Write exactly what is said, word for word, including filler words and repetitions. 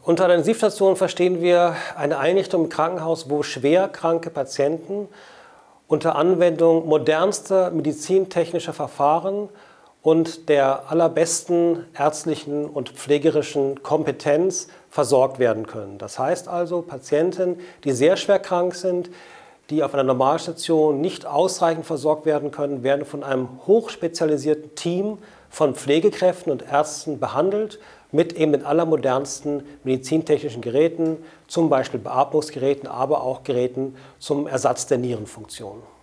Unter einer Intensivstation verstehen wir eine Einrichtung im Krankenhaus, wo schwerkranke Patienten unter Anwendung modernster medizintechnischer Verfahren und der allerbesten ärztlichen und pflegerischen Kompetenz versorgt werden können. Das heißt also, Patienten, die sehr schwer krank sind, die auf einer Normalstation nicht ausreichend versorgt werden können, werden von einem hochspezialisierten Team von Pflegekräften und Ärzten behandelt, mit eben den allermodernsten medizintechnischen Geräten, zum Beispiel Beatmungsgeräten, aber auch Geräten zum Ersatz der Nierenfunktion.